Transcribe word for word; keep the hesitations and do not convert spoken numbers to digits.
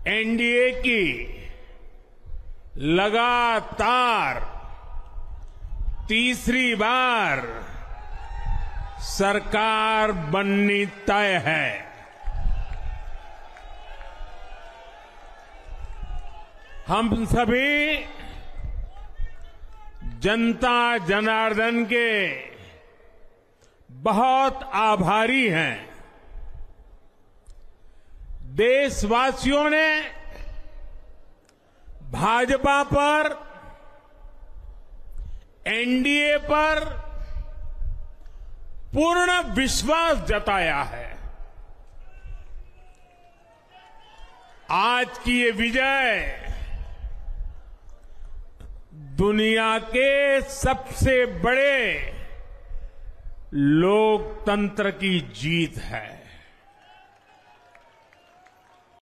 NDA की लगातार तीसरी बार सरकार बननी तय है। हम सभी जनता जनार्दन के बहुत आभारी हैं। देशवासियों ने भाजपा पर, एनडीए पर पूर्ण विश्वास जताया है। आज की ये विजय दुनिया के सबसे बड़े लोकतंत्र की जीत है।